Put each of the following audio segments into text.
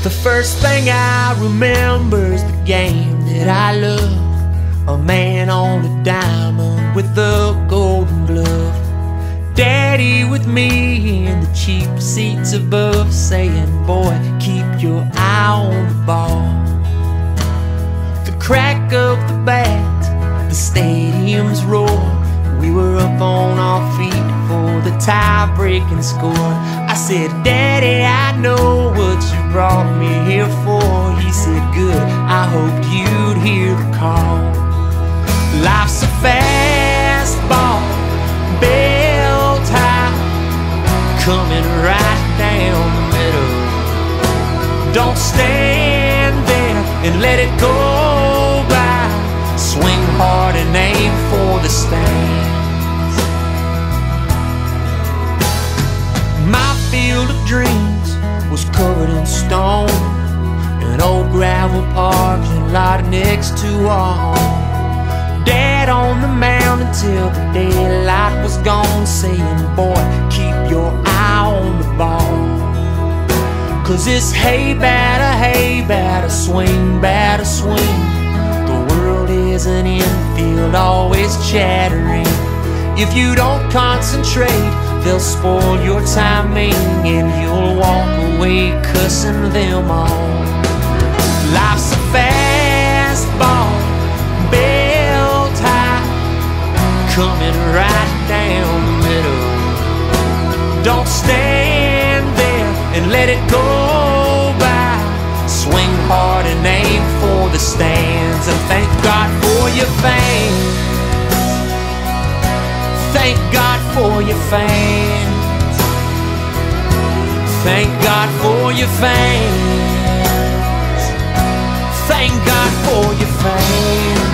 The first thing I remember is the game that I love. A man on a diamond with a golden glove. Daddy with me in the cheap seats above, saying, boy, keep your eye on the ball. The crack of the bat, the stadium's roar. We were up on our feet for the tie-breaking score. I said, Daddy, I know what you brought me here for. He said, good, I hoped you'd hear the call. Life's a fast ball, bell tie, coming right down the middle. Don't stand there and let it go by. Swing hard and aim for the stands. My field of dreams was covered in stone, an old gravel parking lot next to our home. Dad on the mound until the daylight was gone, saying, boy, keep your eye on the ball. 'Cause it's hey batter, swing batter, swing. The world is an infield, always chattering. If you don't concentrate, they'll spoil your timing, and you'll walk away cussing them all. Life's a fast ball, bell tie, coming right down the middle. Don't stand there and let it go by. Swing hard and aim for the stands. And thank God for your fans. Thank God for your fans. Thank God for your fans. Thank God for your fans.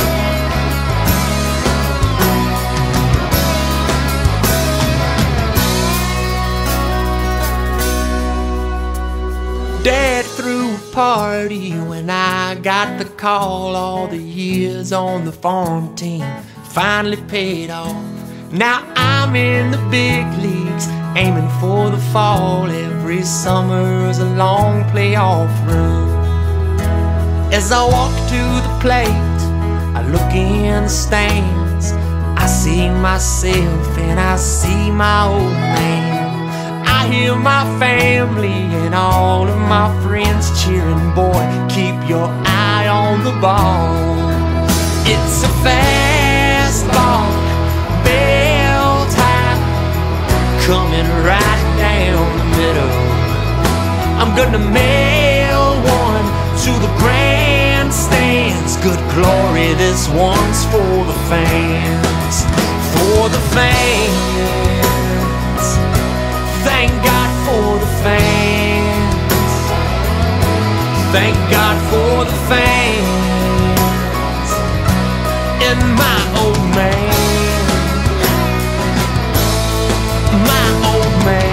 Dad threw a party when I got the call. All the years on the farm team finally paid off. Now I'm in the big leagues, aiming for the fall. Every summer's a long playoff run. As I walk to the plate, I look in the stands. I see myself and I see my old man. I hear my family and all of my friends cheering, boy, keep your eye on the ball. It's a fast ball, bell tie, coming right down the middle. I'm gonna mail one to the grandstands. Good glory, this one's for the fans. For the fans. Thank God for the fans. Thank God for the fans. And my old man, my old man.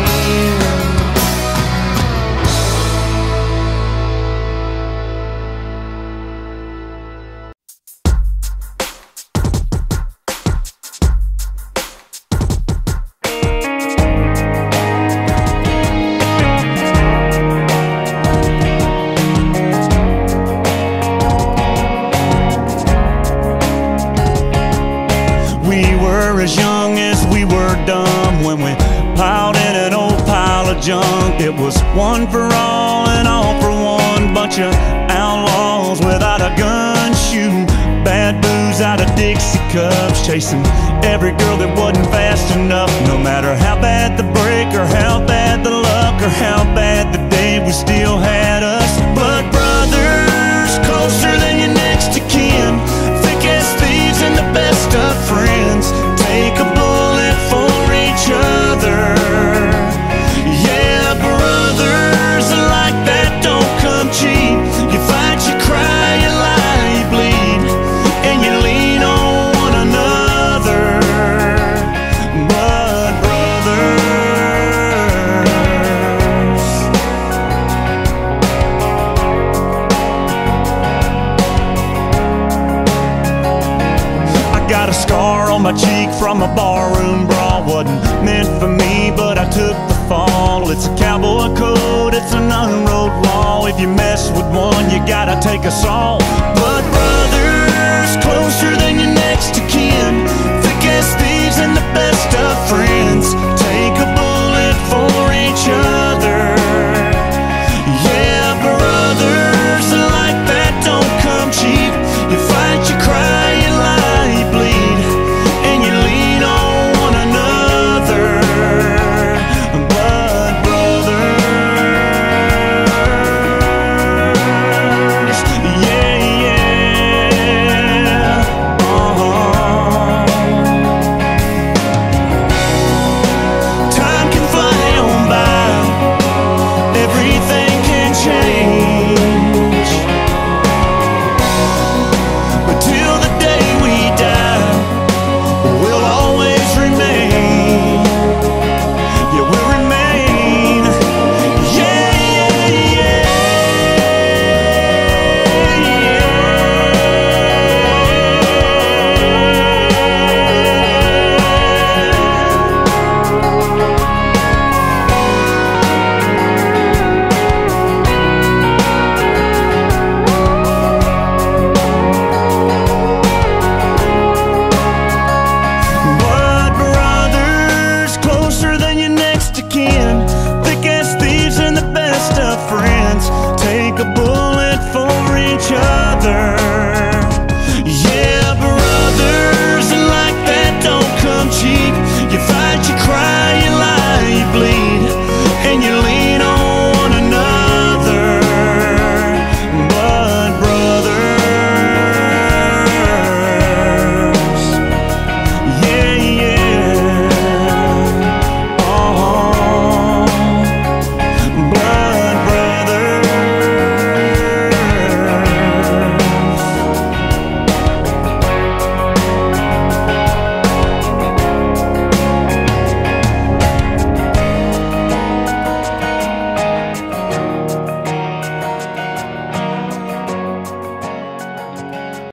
It was one for all and all for one. Bunch of outlaws without a gun, shooting bad booze out of Dixie cups, chasing every girl that wasn't fast enough. No matter how bad the break or how bad the luck or how bad the day, we still had us. Blood brothers, closer than your next of kin, thick as thieves and the best of friends. Take a bullet for each other. Cheap. You fight, you cry, you lie, you bleed, and you lean on one another. Blood brothers. I got a scar on my cheek from a barroom brawl. Wasn't meant for me, but I took the fall. It's a cowboy code, it's an unwrote law. If one, you gotta take us all. But